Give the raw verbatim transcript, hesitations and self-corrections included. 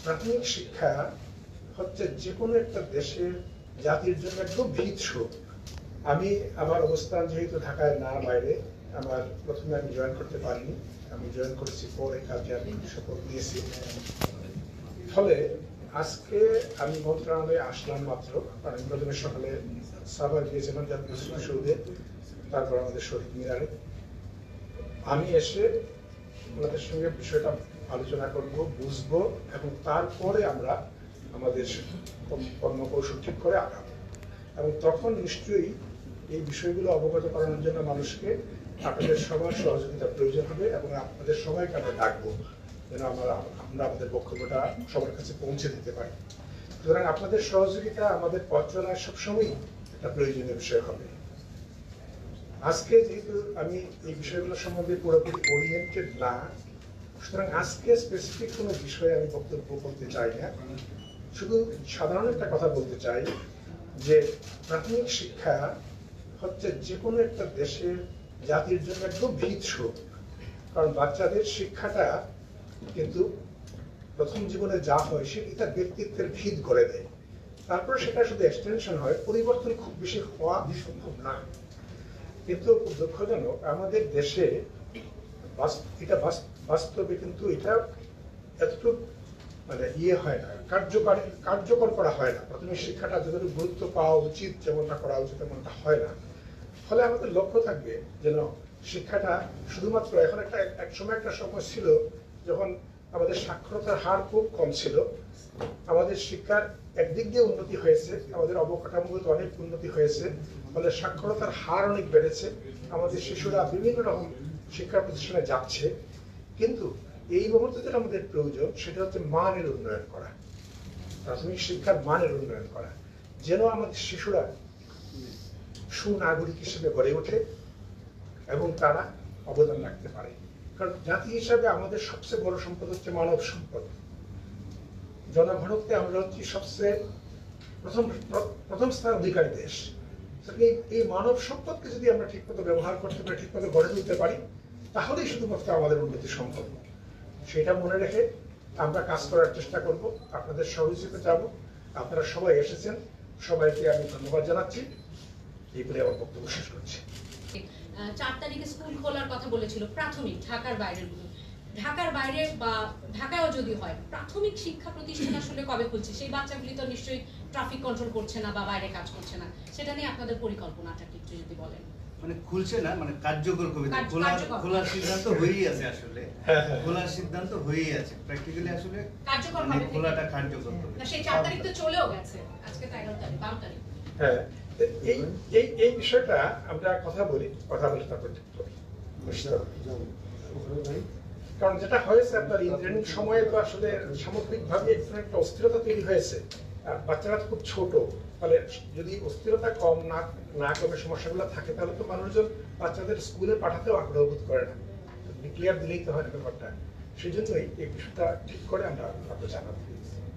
প্রাথমিক শিক্ষা হচ্ছে যে কোনো একটা দেশের জাতির জন্য একদম ভিত স্বরূপ। আমি আমার অবস্থান যেহেতু ঢাকায় না বাইরে, আমার প্রথমে আমি জয়েন করতে পারিনি, আমি জয়েন করেছি পরে, কাজে আমি শপথ নিয়েছি। ফলে আজকে আমি মন্ত্রণালয়ে আসলাম মাত্র, কারণ প্রথমে সকালে সাভার গিয়েছিলাম জাতীয় স্মৃতিসৌধে, তারপর আমাদের শহীদ মিনারে। আমি এসে ওনাদের সঙ্গে বিষয়টা আলোচনা করব, বুঝবো, এবং তারপরে আমরা আমাদের কর্মকৌশল ঠিক করে আগাবো। এবং তখন নিশ্চয়ই এই বিষয়গুলো অবগত করানোর জন্য মানুষকে আপনাদের সবার সহযোগিতা প্রয়োজন হবে, এবং আপনাদের সবাইকে আমরা ডাকবো যেন আমরা আমরা আমাদের বক্তব্যটা সবার কাছে পৌঁছে দিতে পারি। সুতরাং আপনাদের সহযোগিতা আমাদের পথ চলায় সবসময়ই একটা প্রয়োজনীয় বিষয় হবে। আজকে যেহেতু আমি এই বিষয়গুলো সম্বন্ধে পুরোপুরি ওরিয়েন্টেড না, সুতরাং আজকে স্পেসিফিক কোনো বিষয়ে আমি বক্তব্য বলতে চাই না, শুধু সাধারণ একটা কথা বলতে চাই যে প্রাথমিক শিক্ষা হচ্ছে যে কোনো একটা দেশের জাতির জন্য একদম ভিত স্বরূপ। কারণ বাচ্চাদের শিক্ষাটা কিন্তু প্রথম জীবনে যা হয় সেটি তার ব্যক্তিত্বের ভিত গড়ে দেয়, তারপর সেটা শুধু এক্সটেনশন হয়, পরিবর্তন খুব বেশি হওয়া সম্ভব না। কিন্তু খুব দুঃখজনক আমাদের দেশে এটা বাস্তবে কিন্তু এটা এতটুকু মানে ইয়ে হয় না, কার্যকর কার্যকর করা হয় না। প্রাথমিক শিক্ষাটা যতটুকু গুরুত্ব পাওয়া উচিত, যেমনটা করা উচিত তেমনটা হয় না। ফলে আমাদের লক্ষ্য থাকবে যেন শিক্ষাটা শুধুমাত্র, এখন একটা এক সময় একটা সময় ছিল যখন আমাদের সাক্ষরতার হার খুব কম ছিল, আমাদের শিক্ষার একদিক দিয়ে উন্নতি হয়েছে, আমাদের অবকাঠামোগত অনেক উন্নতি হয়েছে, আমাদের সাক্ষরতার হার অনেক বেড়েছে, আমাদের শিশুরা বিভিন্ন রকম শিক্ষা প্রতিষ্ঠানে যাচ্ছে। কিন্তু এই মুহূর্তে যেটা আমাদের প্রয়োজন সেটা হচ্ছে মানের উন্নয়ন করা, প্রাথমিক শিক্ষার মানের উন্নয়ন করা, যেন আমাদের শিশুরা সুনাগরিক হিসেবে গড়ে ওঠে এবং তারা অবদান রাখতে পারে। কারণ জাতি হিসাবে আমাদের সবচেয়ে বড় সম্পদ হচ্ছে মানব সম্পদ। জনঘনত্বে আমরা হচ্ছি সবচেয়ে প্রথম প্রথম স্থান অধিকারী দেশ। এই মানব সম্পদকে যদি আমরা ঠিকমতো ব্যবহার করতে পারি, ঠিকমতো গড়ে তুলতে পারি, তাহলেই শুধুমাত্র আমাদের উন্নতি সম্ভব। সেটা মনে রেখে আমরা কাজ করার চেষ্টা করব, আপনাদের সহযোগিতা চাবো। আপনারা সবাই এসেছেন, সবাইকে আমি ধন্যবাদ জানাচ্ছি। এই বলে আমার বক্তব্য শেষ করছি। চার তারিখে স্কুল খোলার কথা বলেছিল, প্রাথমিক ঢাকার বাইরের ঢাকার বাইরে বা ঢাকায়ও যদি হয়, প্রাথমিক শিক্ষা প্রতিষ্ঠান আসলে কবে খুলছে? সেই বাচ্চাগুলি তো নিশ্চয়ই ট্রাফিক কন্ট্রোল করছে না বা বাইরে কাজ করছে না, সেটা নিয়ে আপনাদের পরিকল্পনাটা একটু যদি বলেন। মানে খুলছে না, মানে কার্যকর কবে? খোলা খোলার সিদ্ধান্ত হয়েই আছে, আসলে খোলার সিদ্ধান্ত হয়েই আছে, প্র্যাকটিক্যালি আসলে কার্যকর মানে খোলাটা কার্যকর হবে না। সেই চার তারিখ তো চলেও গেছে, আজকে তো এগারো তারিখ, বারো তারিখ। হ্যাঁ, এই এই এই বিষয়টা আমরা কথা বলি, কথা বলে তারপর ঠিক করি। কারণ যেটা হয়েছে আপনার ইন্টারনেট সময়ে তো আসলে সামগ্রিকভাবে একটা অস্থিরতা তৈরি হয়েছে। বাচ্চারা খুব ছোট, ফলে যদি অস্থিরতা কম না না কমে সমস্যাগুলো থাকে, তাহলে তো মানুষজন বাচ্চাদের স্কুলে পাঠাতেও আগ্রহ বোধ করে না। ডিক্লেয়ার দিলেই তো হয় না ব্যাপারটা। সেই জন্যই এই বিষয়টা ঠিক করে আমরা আপনাকে জানাবো।